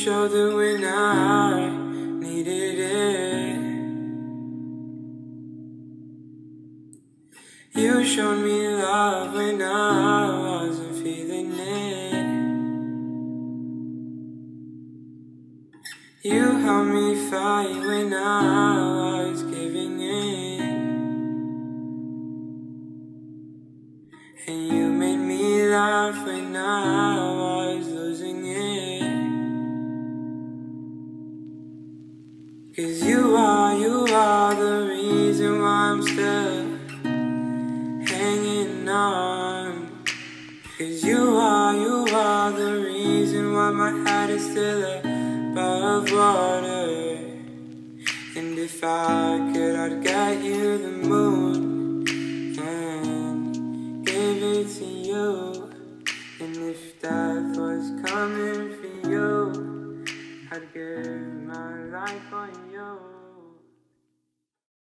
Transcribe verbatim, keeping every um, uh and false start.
shoulder when I needed it. You showed me love when I wasn't feeling it. You helped me fight when I was giving in. And you made me laugh when I was losing it. 'Cause you are, you are the reason why I'm still hanging on. 'Cause you are, you are the reason why my head is still above water. And if I could, I'd get you the moon and give it to you. And if death was coming for you, I'd give my life on you.